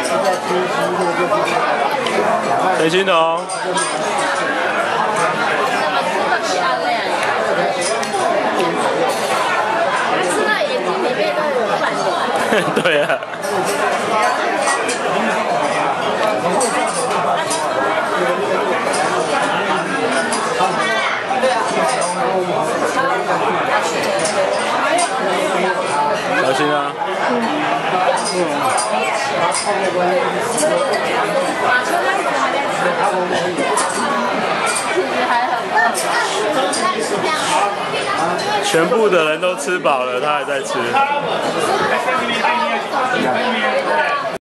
陈欣彤。 吃到眼睛里面都有饭的。 对啊。小心啊！全部的人都吃饱了，他还在吃。